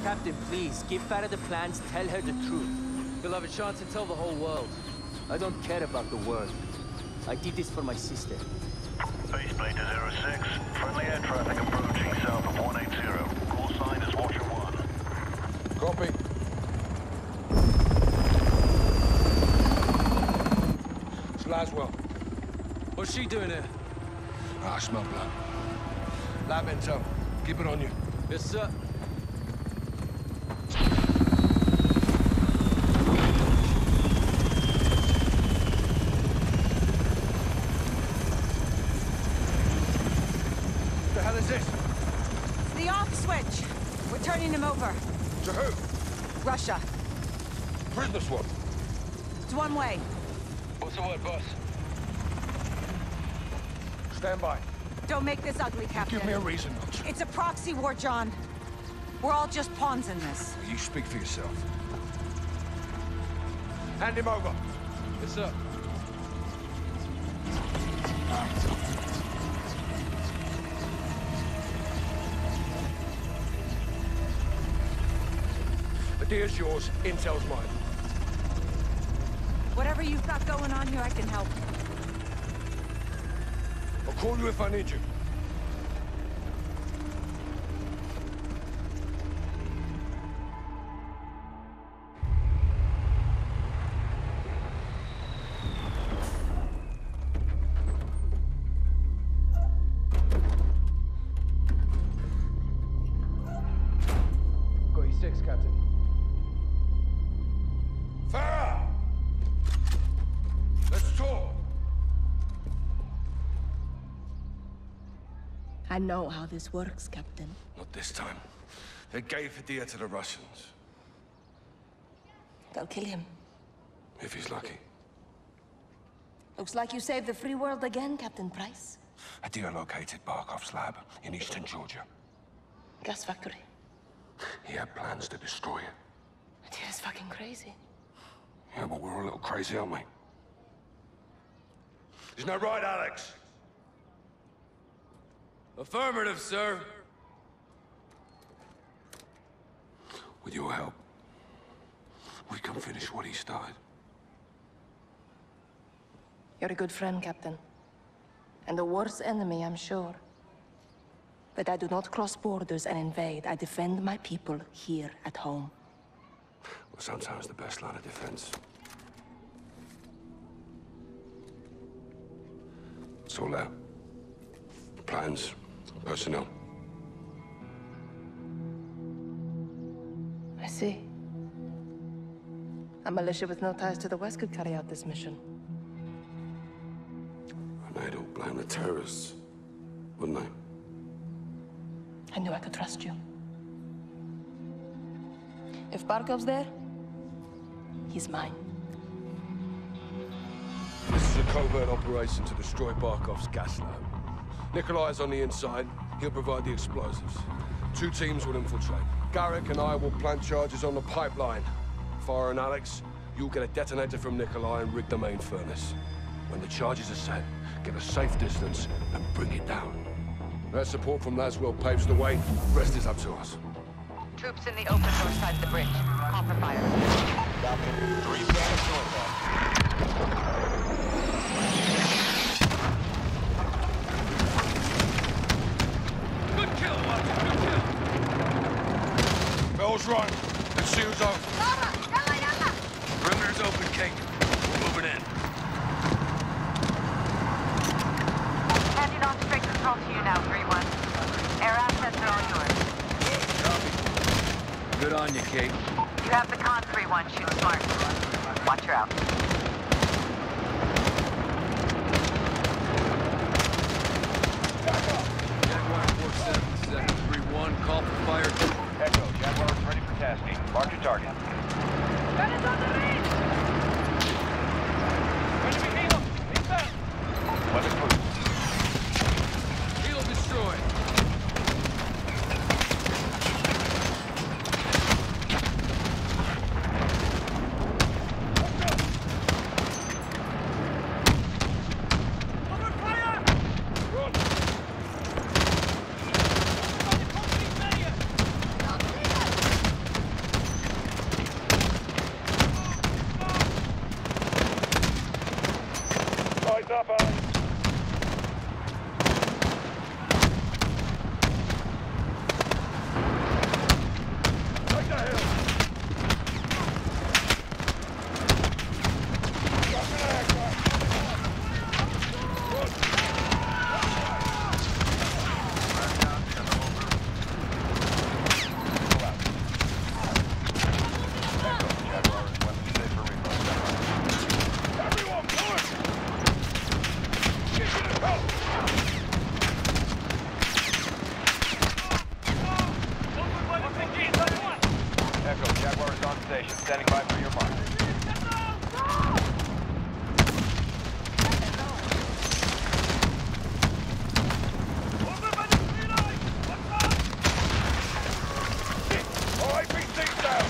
Captain, please, give Farah the plans, tell her the truth. You'll have a chance to tell the whole world. I don't care about the world. I did this for my sister. Faceplate to 06. Friendly air traffic approaching south of 180. Call sign is Watcher 1. Copy. It's Laswell. What's she doing here? I smell blood. Lab intel. Keep it on you. Yes, sir. What the hell is this? It's the off switch. We're turning him over. To who? Russia. Prisoner swap. It's one way. What's the word, boss? Stand by. Don't make this ugly, Captain. Give me a reason not to. It's a proxy war, John. We're all just pawns in this. You speak for yourself. Hand him over. Yes, sir. The deal's yours, intel's mine. Whatever you've got going on here, I can help. I'll call you if I need you. Got you 6, Captain. Farah! Let's talk! I know how this works, Captain. Not this time. They gave Hadir to the Russians. They'll kill him. If he's lucky. Looks like you saved the free world again, Captain Price. Hadir located Barkov's lab in eastern Georgia. Gas factory. He had plans to destroy it. It is fucking crazy. Yeah, but we're a little crazy, aren't we? Isn't that right, Alex? Affirmative, sir. With your help, we can finish what he started. You're a good friend, Captain. And the worst enemy, I'm sure. But I do not cross borders and invade. I defend my people here at home. Well, sometimes the best line of defense. It's all there. Plans, personnel. I see. A militia with no ties to the West could carry out this mission. And they'd all blame the terrorists, wouldn't they? I knew I could trust you. If Barkov's there, he's mine. This is a covert operation to destroy Barkov's gas lab. Nikolai's on the inside. He'll provide the explosives. 2 teams will infiltrate. Garrick and I will plant charges on the pipeline. Farah and Alex, you'll get a detonator from Nikolai and rig the main furnace. When the charges are set, get a safe distance and bring it down. That support from Laswell paves the way. The rest is up to us. Troops in the open north side of the bridge. Call for fire. Copy. 3 status northbound. Good kill, Watcher. Good kill. Bell's run. Let's see who's over. Perimeter's open, King. We're moving in. Handing on straight control to you now, 3-1. Air assets are all yours. Copy. Good on you, Kate. You have the con, 3-1. Shoot smart. Watch her out. Jaguar 477, 3-1. Call for fire. Echo, Jaguar is ready for tasking. Mark your target. Weapons moved. Helo destroyed. Jaguar is on station, standing by for your mark. RAPC's down!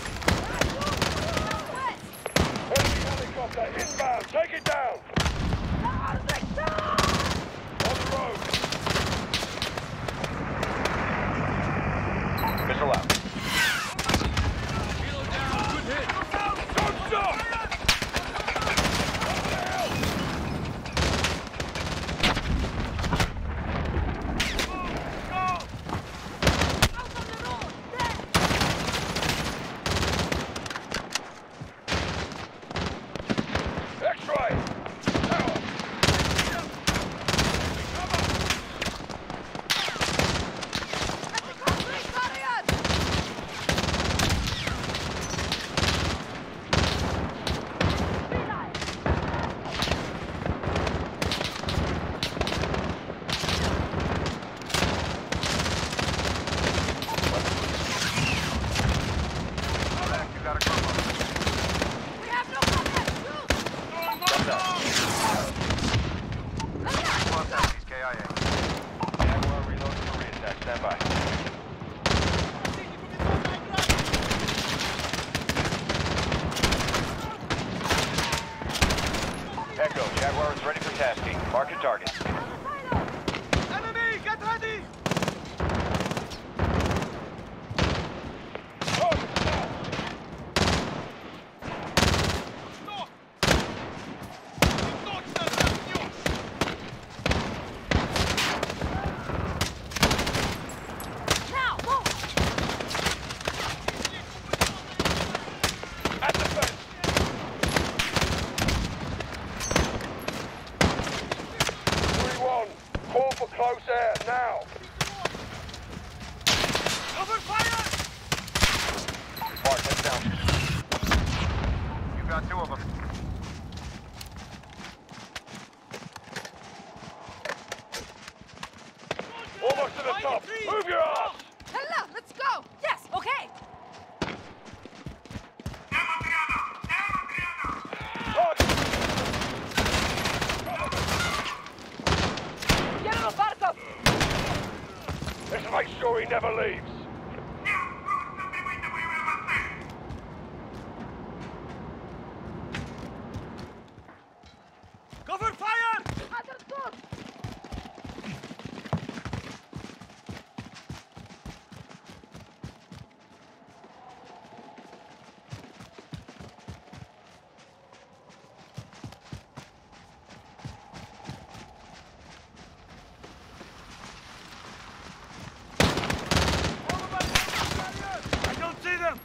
Enemy helicopter inbound! Take it down! On the road! Missile out. Helo down, good hit. Don't stop! X-ray! Tower! You got a group on. Contact is KIA. Jaguar reloading for reattack. Stand by. Echo, Jaguar is ready for tasking. Mark your target. Enemy, get ready! At the fence! 3-1, call for close air, now! Cover fire! Mark, head down. You got two of them. Almost to the top! Move your ass! Hello, let's go! Yes, okay! Let's make sure he never leaves. Cover fire! I don't see them!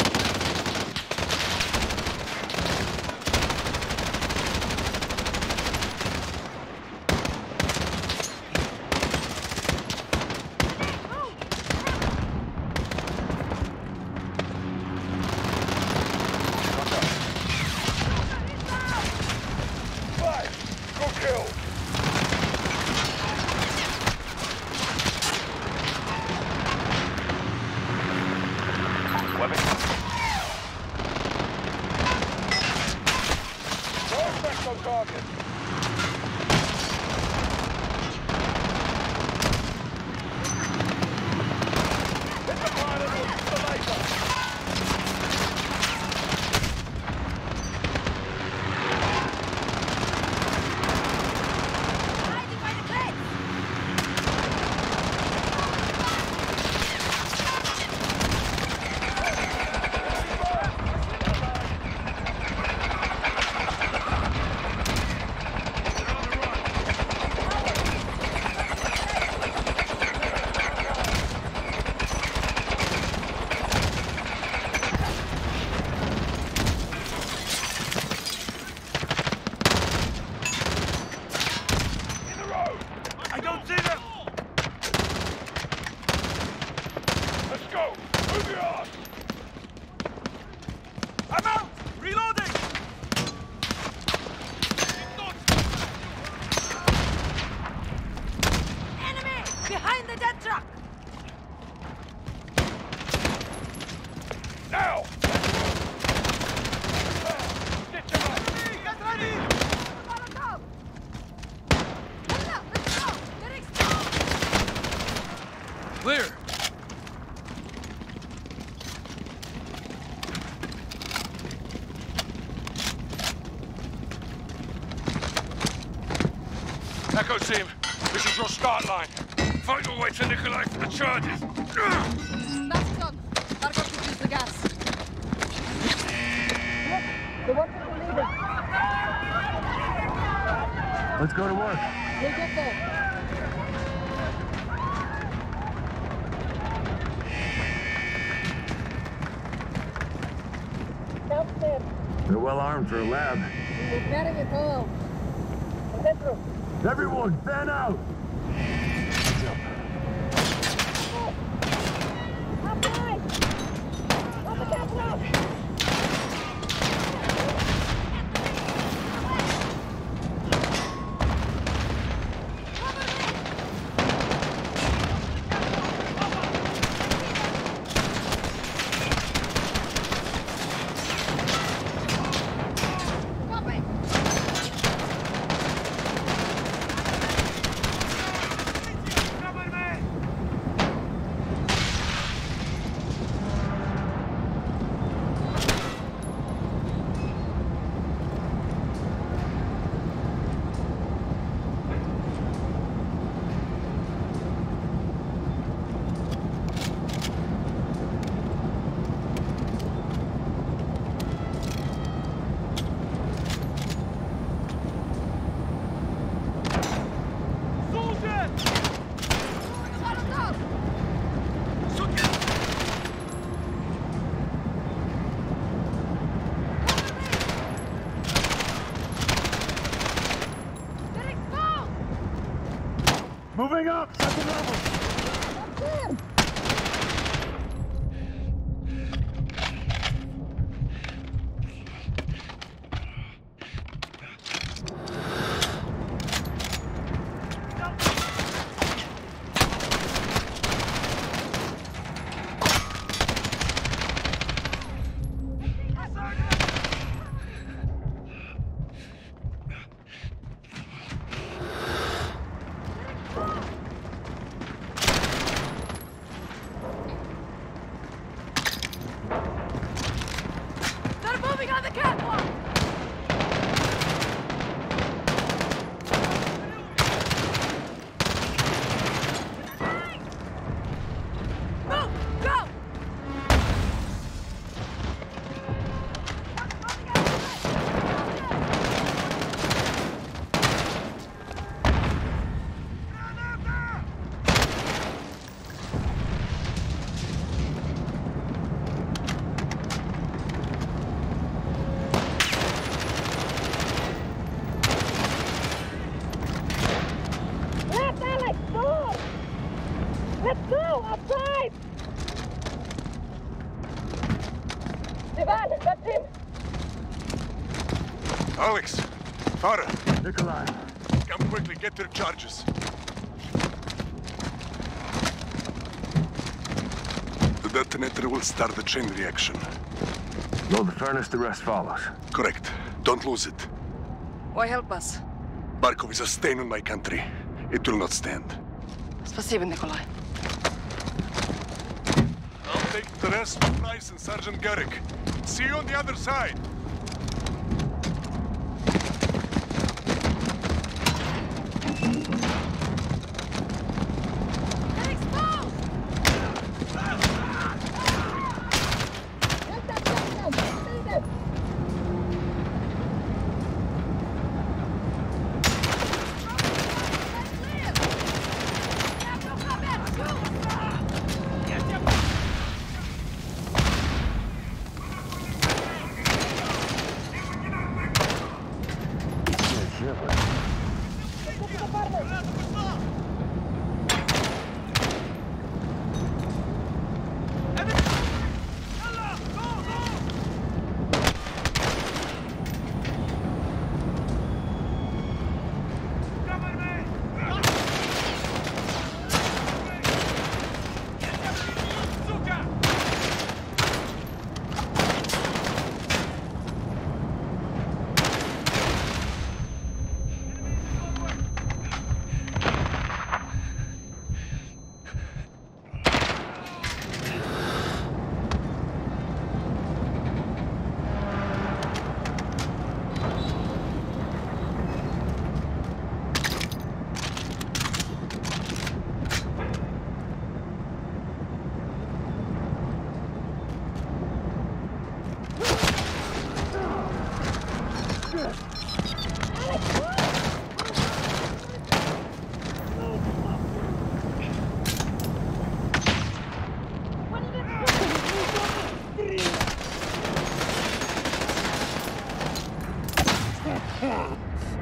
Flash! Good kill! Weapon. No effect on target. Hit the pilot or use the laser. I don't see them! Let's go! Move your ass! I'm out! Reloading! Enemy! Behind the dead truck! Now! Echo team, this is your start line. Fight your way to Nikolai for the charges. That's done. Marco could use the gas. Let's go to work. We'll get there. They're well armed for a lab. Everyone, fan out! Moving up! Second level! Alex, Farah. Nikolai. Come quickly, get their charges. The detonator will start the chain reaction. Load the furnace, the rest follows. Correct. Don't lose it. Why help us? Barkov is a stain on my country. It will not stand. Спасибо, Nikolai. I'll take the rest with Price and Sergeant Garrick. See you on the other side.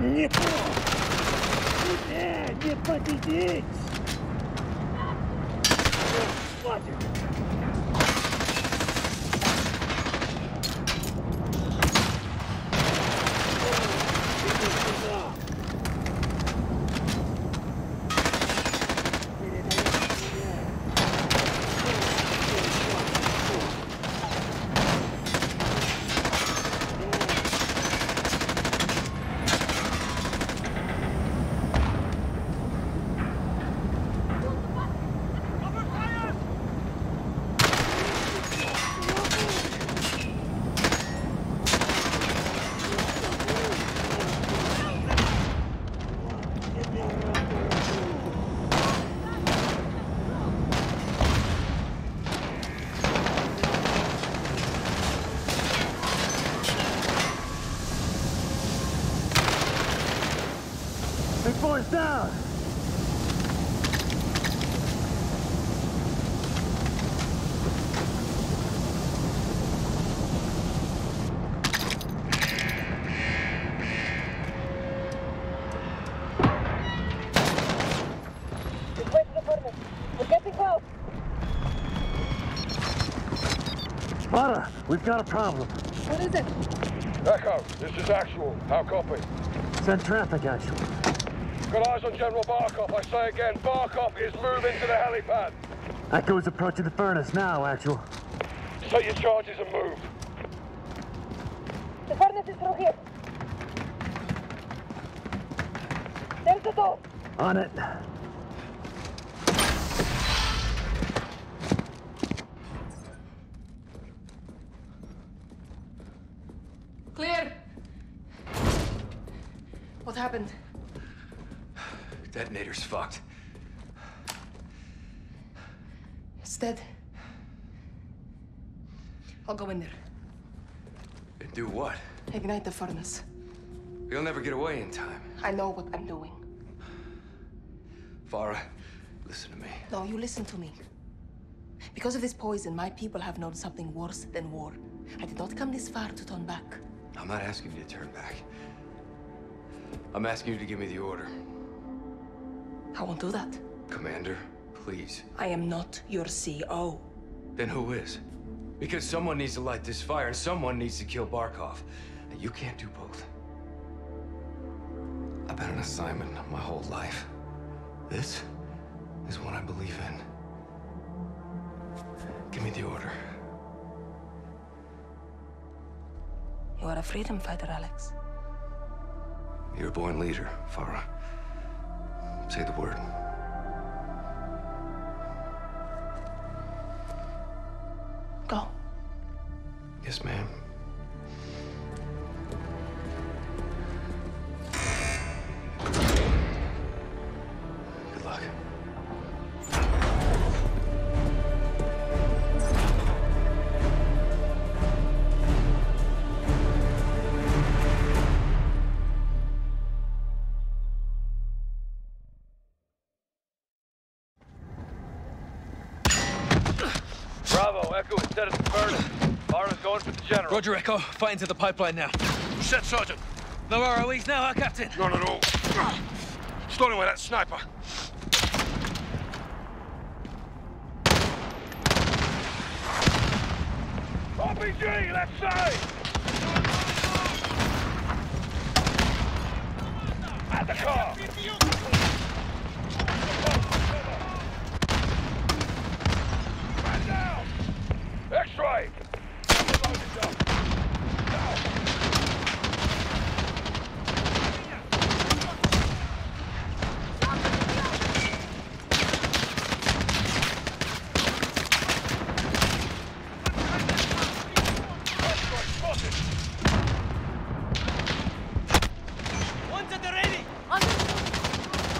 Big boy's down! Sparta, we've got a problem. What is it? Echo, this is Actual. How copy? Send traffic, Actual. Got eyes on General Barkov. I say again, Barkov is moving to the helipad. Echo is approaching the furnace now, Actual. Set your charges and move. The furnace is through here. There's the door. On it. Clear. What happened? Detonator's fucked. It's dead. I'll go in there. And do what? Ignite the furnace. You'll never get away in time. I know what I'm doing. Farah, listen to me. No, you listen to me. Because of this poison, my people have known something worse than war. I did not come this far to turn back. I'm not asking you to turn back. I'm asking you to give me the order. I won't do that. Commander, please. I am not your CO. Then who is? Because someone needs to light this fire and someone needs to kill Barkov. And you can't do both. I've been an assignment my whole life. This is what I believe in. Give me the order. You are a freedom fighter, Alex. You're a born leader, Farah. Say the word. Go. Yes, ma'am. Good luck. Bravo, Echo is set at the furnace. Farah's going for the general. Roger, Echo. Fighting to the pipeline now. Set, Sergeant. No ROEs now, huh, Captain? None at all. Starting with that sniper. RPG, left side! At the car! Man down! X-ray! Loaded up. One's at the ready!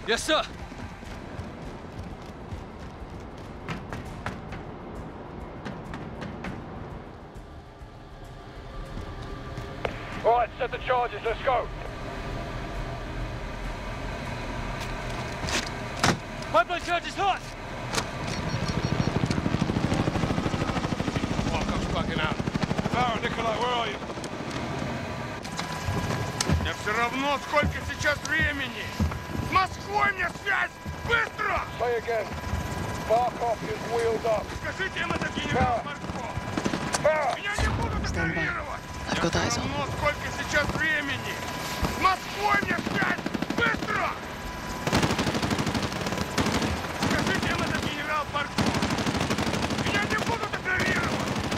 Yes, sir. All right, set the charges. Let's go. Pipeline charge is hot! Barkov's backing out. Farah, Nikolai, where are you? Мне все равно, сколько сейчас времени. С Москвой мне связь! Быстро! Say again. Barkov is wheeled up. Скажите им это, генерал Барков. Меня не будут игнорировать. I've got eyes Все on. равно, сколько сейчас времени. С Москвой мне связь! Быстро! Скажите им это, генерал Барков. Меня не будут игнорировать.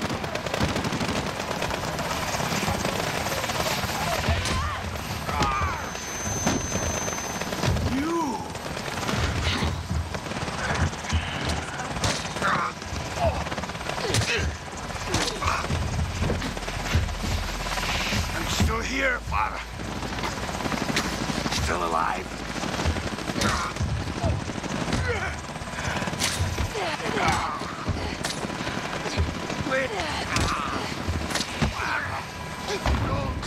Still here, Father. Still alive. Quit. Don't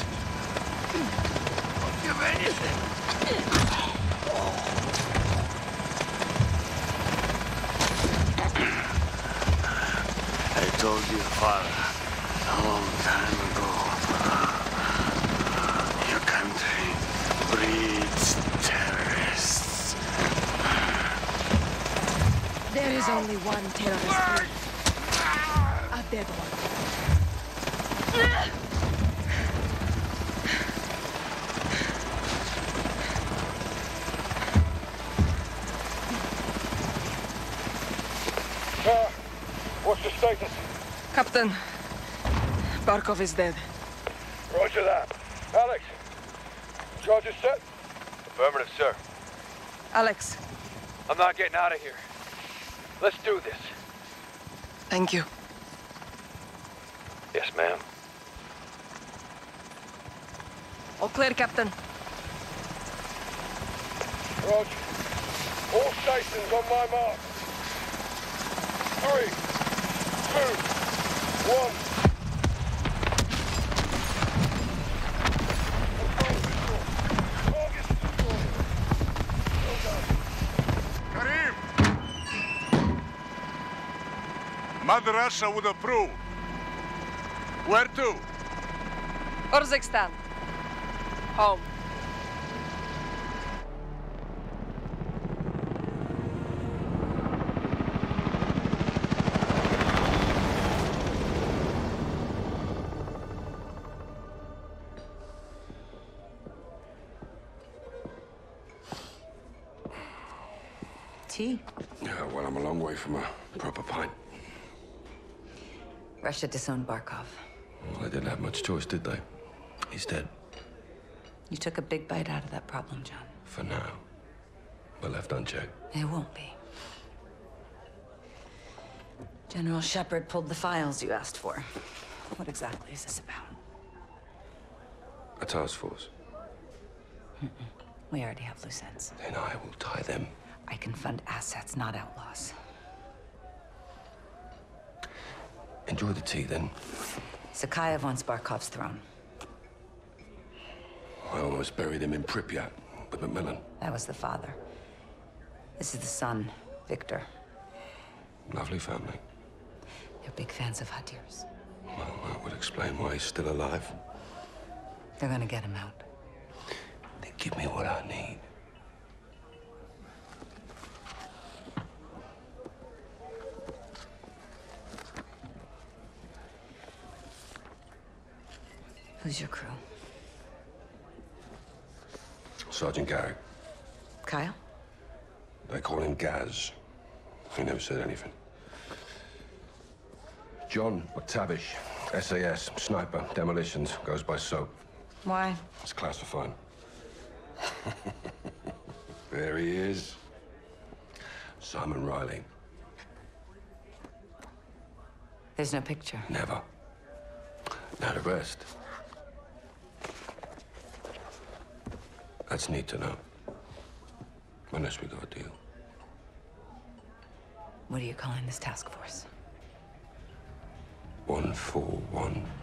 give anything. I told you, Father, a long time ago. Your country breeds terrorists. There is only one terrorist. A dead one. What's the status? Captain, Barkov is dead. Roger that. Alex, charges set? Affirmative, sir. Alex, I'm not getting out of here. Let's do this. thank you. Yes, ma'am. All clear, Captain. Roger. All stations on my mark. 3, 2, 1. Karim! Mother Russia would approve. Where to? Urzikstan. Home. Tea? Yeah, well, I'm a long way from a proper pint. Russia disowned Barkov. Well, they didn't have much choice, did they? He's dead. You took a big bite out of that problem, John. For now. But left unchecked. It won't be. General Shepard pulled the files you asked for. What exactly is this about? A task force. We already have loose ends. Then I will tie them. I can fund assets, not outlaws. Enjoy the tea, then. Zakhaev wants Barkov's throne. I almost buried him in Pripyat with Macmillan. That was the father. This is the son, Victor. Lovely family. They're big fans of Hadir's. Well, that would explain why he's still alive. They're gonna get him out. Then give me what I need. Who's your crew? Sergeant Garrick. Kyle? They call him Gaz. He never said anything. John McTavish, SAS, sniper, demolitions, goes by SOAP. Why? It's classified. There he is. Simon Riley. There's no picture. Never. Now the rest. That's neat to know. Unless we got a deal. What are you calling this task force? 141.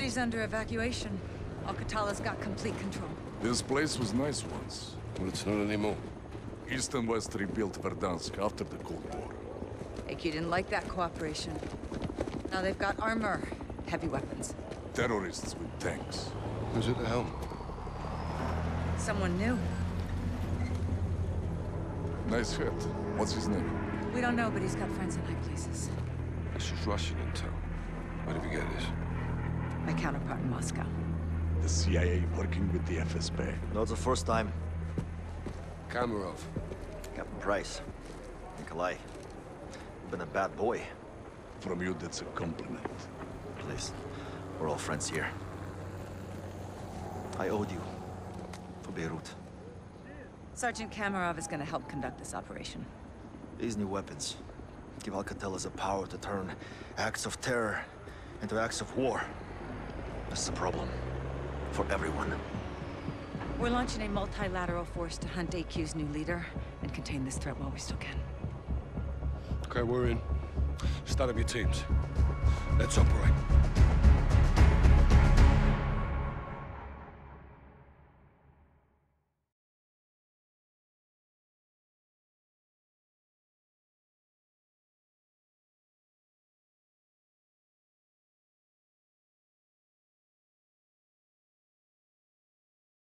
city's under evacuation. Al-Qatala's got complete control. This place was nice once. Well, it's not anymore. East and West rebuilt Verdansk after the Cold War. AQ didn't like that cooperation. Now they've got armor, heavy weapons. Terrorists with tanks. Who's at the helm? Someone new. Nice hit. What's his name? We don't know, but he's got friends in high places. This is Russian intel. Where did we get this? My counterpart in Moscow. The CIA working with the FSB. Not the first time. Kamarov. Captain Price. Nikolai. You've been a bad boy. From you, that's a compliment. Please. We're all friends here. I owed you. For Beirut. Sergeant Kamarov is gonna help conduct this operation. These new weapons give Alcatraz the power to turn acts of terror into acts of war. That's the problem. For everyone. We're launching a multilateral force to hunt AQ's new leader and contain this threat while we still can. Okay, we're in. Start up your teams. Let's operate.